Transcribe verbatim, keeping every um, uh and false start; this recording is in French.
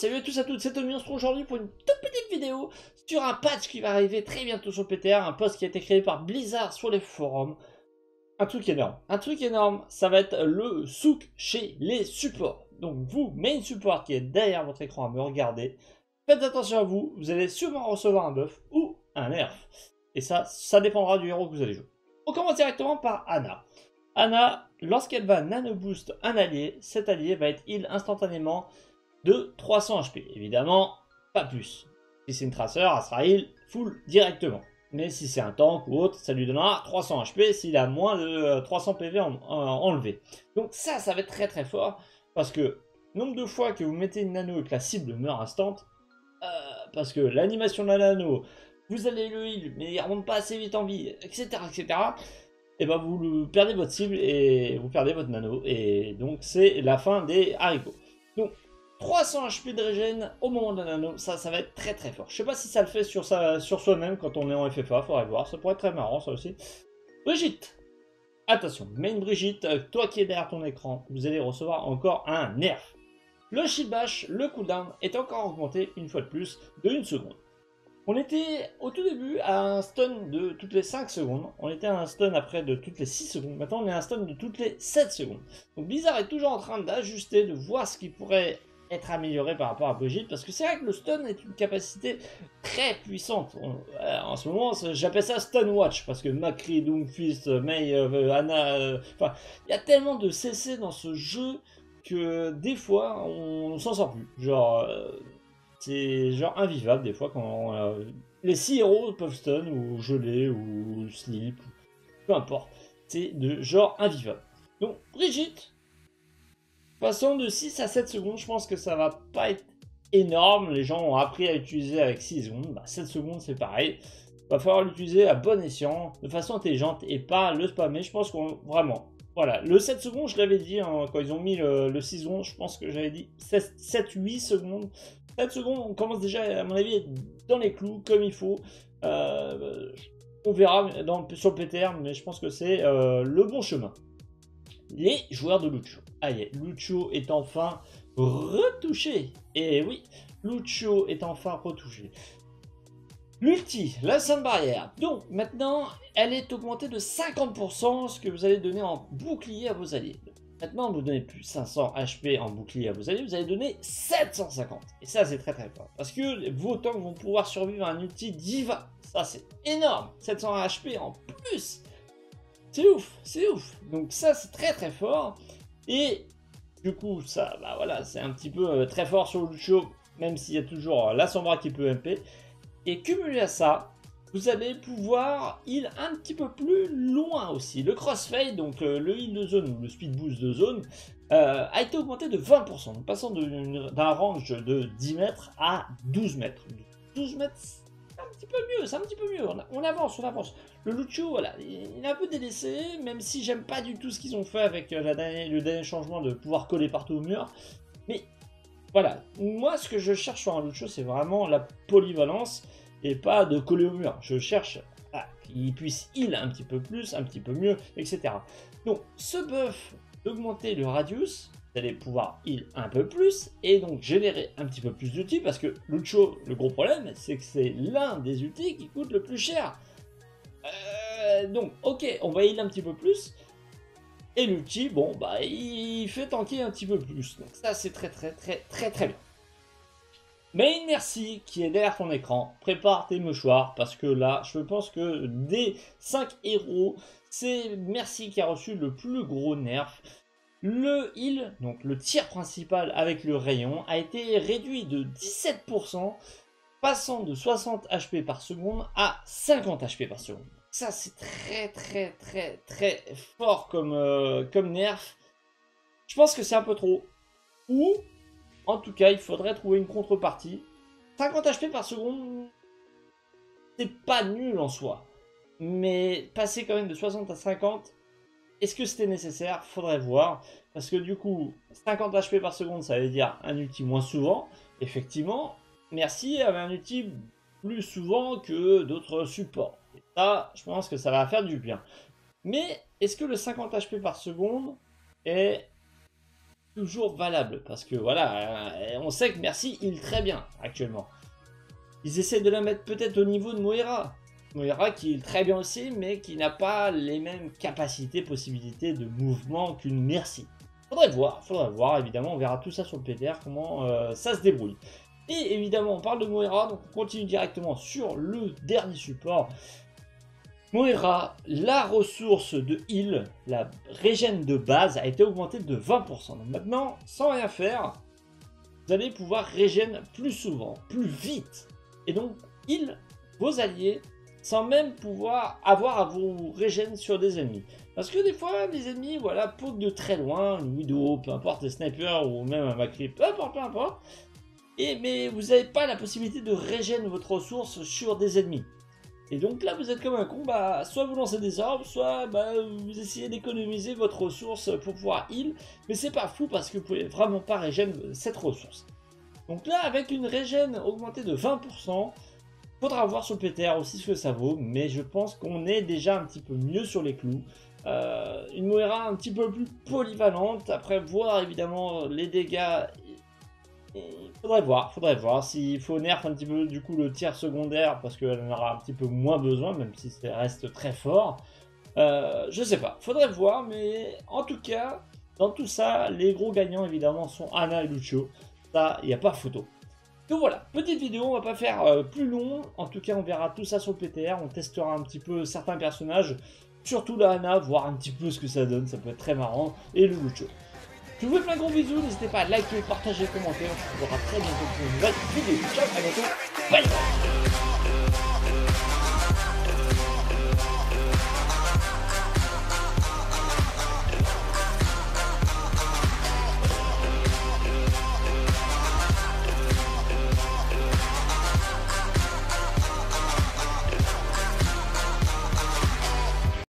salut à tous et à toutes, c'est Tommy, on se retrouve aujourd'hui pour une toute petite vidéo sur un patch qui va arriver très bientôt sur P T R, un post qui a été créé par Blizzard sur les forums. Un truc énorme, un truc énorme, ça va être le souk chez les supports. Donc vous, main support qui est derrière votre écran à me regarder, faites attention à vous, vous allez sûrement recevoir un buff ou un nerf. Et ça, ça dépendra du héros que vous allez jouer. On commence directement par Ana. Ana, lorsqu'elle va nano boost un allié, cet allié va être heal instantanément de trois cents H P. Évidemment, pas plus. Si c'est une traceur, elle sera heal full directement. Mais si c'est un tank ou autre, ça lui donnera trois cents H P s'il a moins de trois cents P V en, en, enlevé. Donc ça, ça va être très très fort. Parce que nombre de fois que vous mettez une nano et que la cible meurt instant, euh, parce que l'animation de la nano, vous allez le heal, mais il remonte pas assez vite en vie, et cetera et cetera. Et ben vous perdez votre cible et vous perdez votre nano. Et donc c'est la fin des haricots. Donc trois cents H P de régène au moment de la nano, ça, ça va être très très fort. Je sais pas si ça le fait sur, sa, sur soi-même quand on est en F F A, faudrait voir, ça pourrait être très marrant ça aussi. Brigitte, attention, main Brigitte, toi qui es derrière ton écran, vous allez recevoir encore un nerf. Le shield bash, le cooldown est encore augmenté une fois de plus de une seconde. On était au tout début à un stun de toutes les cinq secondes, on était à un stun après de toutes les six secondes, maintenant on est à un stun de toutes les sept secondes. Donc Blizzard est toujours en train d'ajuster, de voir ce qui pourrait être amélioré par rapport à Brigitte, parce que c'est vrai que le stun est une capacité très puissante. On, euh, en ce moment, j'appelle ça stun watch, parce que Macri, Doomfist, Mei, euh, Ana, euh, enfin, il y a tellement de C C dans ce jeu que des fois, on, on s'en sort plus. Genre... Euh, c'est genre invivable des fois quand euh, les six héros peuvent stun ou geler ou sleep, peu importe. C'est de genre invivable. Donc Brigitte, passant de six à sept secondes, je pense que ça va pas être énorme. Les gens ont appris à l'utiliser avec six secondes. Bah, sept secondes c'est pareil. Va falloir l'utiliser à bon escient, de façon intelligente et pas le spammer. Je pense qu'on vraiment... Voilà, le sept secondes, je l'avais dit, hein, quand ils ont mis le, le six secondes, je pense que j'avais dit sept huit secondes. sept secondes, on commence déjà, à mon avis, dans les clous, comme il faut. Euh, on verra dans, sur le P T R, mais je pense que c'est euh, le bon chemin. Les joueurs de Lucio. Aïe, Lucio est enfin retouché. Et oui, Lucio est enfin retouché. L'ulti, la sound barrière. Donc maintenant, elle est augmentée de cinquante pour cent, ce que vous allez donner en bouclier à vos alliés. Maintenant, vous ne donnez plus cinq cents H P en bouclier à vos alliés, vous allez donner sept cent cinquante. Et ça, c'est très très fort. Parce que vos tanks vont pouvoir survivre à un ulti diva. Ça, c'est énorme. sept cents H P en plus. C'est ouf, c'est ouf. Donc ça, c'est très très fort. Et du coup, ça, bah voilà, c'est un petit peu euh, très fort sur Lucio, même s'il y a toujours euh, la sombra qui peut M P. Et cumulé à ça, vous allez pouvoir heal un petit peu plus loin aussi. Le crossfade, donc euh, le heal de zone ou le speed boost de zone, euh, a été augmenté de vingt pour cent, passant d'un range de dix mètres à douze mètres. douze mètres, c'est un petit peu mieux, c'est un petit peu mieux. On, on avance, on avance. Le Lucio, voilà, il est un peu délaissé, même si j'aime pas du tout ce qu'ils ont fait avec la dernière, le dernier changement de pouvoir coller partout au mur. Mais voilà, moi ce que je cherche sur un Lucio, c'est vraiment la polyvalence et pas de coller au mur. Je cherche à qu'il puisse heal un petit peu plus, un petit peu mieux, et cetera. Donc ce buff d'augmenter le radius, vous allez pouvoir heal un peu plus et donc générer un petit peu plus d'ultis, parce que Lucio, le gros problème, c'est que c'est l'un des ultis qui coûte le plus cher. Euh, donc ok, on va heal un petit peu plus. Et l'ulti, bon, bah, il fait tanker un petit peu plus. Donc ça, c'est très, très, très, très, très bien. Mais merci qui est derrière ton écran. Prépare tes mouchoirs, parce que là, je pense que des cinq héros, c'est Merci qui a reçu le plus gros nerf. Le heal, donc le tir principal avec le rayon, a été réduit de dix-sept pour cent, passant de soixante H P par seconde à cinquante H P par seconde. Ça, c'est très, très, très, très fort comme, euh, comme nerf. Je pense que c'est un peu trop. Ou, en tout cas, il faudrait trouver une contrepartie. cinquante H P par seconde, c'est pas nul en soi. Mais passer quand même de soixante à cinquante, est-ce que c'était nécessaire? Faudrait voir. Parce que du coup, cinquante H P par seconde, ça veut dire un ulti moins souvent. Effectivement, Merci avait un ulti plus souvent que d'autres supports. Et ça, je pense que ça va faire du bien. Mais est-ce que le cinquante H P par seconde est toujours valable. Parce que voilà, euh, on sait que Mercy heal très bien actuellement. Ils essaient de la mettre peut-être au niveau de Moira. Moira qui heal très bien aussi, mais qui n'a pas les mêmes capacités, possibilités de mouvement qu'une Mercy. Faudrait voir, faudrait voir, évidemment, on verra tout ça sur le P T R, comment euh, ça se débrouille. Et évidemment, on parle de Moira, donc on continue directement sur le dernier support. Moira, la ressource de heal, la régène de base, a été augmentée de vingt pour cent. Donc maintenant, sans rien faire, vous allez pouvoir régène plus souvent, plus vite. Et donc, heal vos alliés sans même pouvoir avoir à vous régène sur des ennemis. Parce que des fois, les ennemis, voilà, poke de très loin, une Widow, peu importe, les snipers ou même un Macri, peu importe, peu importe. Et, mais vous n'avez pas la possibilité de régène votre ressource sur des ennemis. Et donc là, vous êtes comme un con, bah, soit vous lancez des orbes, soit bah, vous essayez d'économiser votre ressource pour pouvoir heal. Mais c'est pas fou parce que vous pouvez vraiment pas régène cette ressource. Donc là, avec une régène augmentée de vingt pour cent, faudra voir sur le P T R aussi ce que ça vaut. Mais je pense qu'on est déjà un petit peu mieux sur les clous. Euh, une Moira un petit peu plus polyvalente. Après, voir évidemment les dégâts. Il faudrait voir, faudrait voir s'il faut nerf un petit peu du coup le tir secondaire parce qu'elle en aura un petit peu moins besoin, même si ça reste très fort. Euh, je sais pas, faudrait voir, mais en tout cas, dans tout ça, les gros gagnants évidemment sont Ana et Lucio. Ça, il n'y a pas photo. Donc voilà, petite vidéo, on va pas faire euh, plus long. En tout cas, on verra tout ça sur le P T R, on testera un petit peu certains personnages, surtout la Ana, voir un petit peu ce que ça donne, ça peut être très marrant, et le Lucio. Je vous fais plein de gros bisous, n'hésitez pas à liker, partager, commenter, on se revoit très bientôt pour une nouvelle vidéo. Ciao, à bientôt, bye.